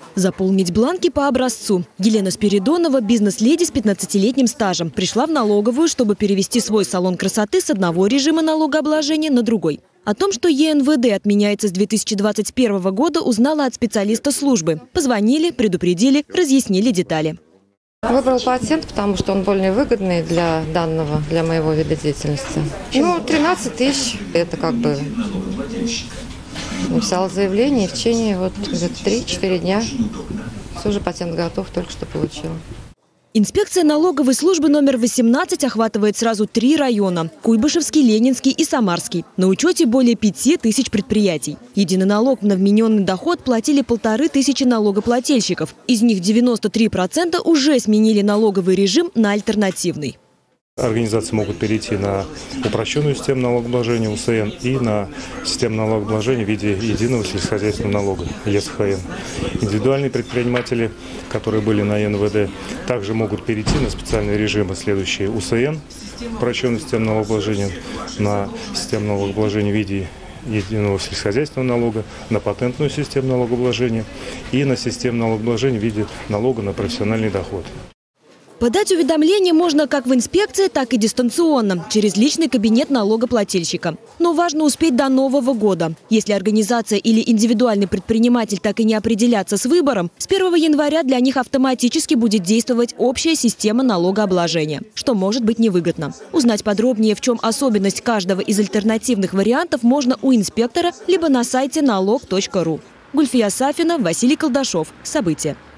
Заполнить бланки по образцу. Елена Спиридонова, бизнес-леди с 15-летним стажем, пришла в налоговую, чтобы перевести свой салон красоты с одного режима налогообложения на другой. О том, что ЕНВД отменяется с 2021 года, узнала от специалиста службы. Позвонили, предупредили, разъяснили детали. Выбрал патент, потому что он более выгодный для моего вида деятельности. 13 тысяч. Это как бы написала заявление, и в течение 3-4 дня все, уже патент готов, только что получила. Инспекция налоговой службы номер 18 охватывает сразу 3 района – Куйбышевский, Ленинский и Самарский. На учете более 5000 предприятий. Единый налог на вмененный доход платили 1500 налогоплательщиков. Из них 93% уже сменили налоговый режим на альтернативный. Организации могут перейти на упрощенную систему налогообложения УСН и на систему налогообложения в виде единого сельскохозяйственного налога ЕСХН. Индивидуальные предприниматели, которые были на ЕНВД, также могут перейти на специальные режимы, следующие: УСН, упрощенную систему налогообложения, на систему налогообложения в виде единого сельскохозяйственного налога, на патентную систему налогообложения и на систему налогообложения в виде налога на профессиональный доход. Подать уведомление можно как в инспекции, так и дистанционно, через личный кабинет налогоплательщика. Но важно успеть до Нового года. Если организация или индивидуальный предприниматель так и не определятся с выбором, с 1 января для них автоматически будет действовать общая система налогообложения, что может быть невыгодно. Узнать подробнее, в чем особенность каждого из альтернативных вариантов, можно у инспектора либо на сайте налог.ру. Гульфия Сафина, Василий Колдашов. События.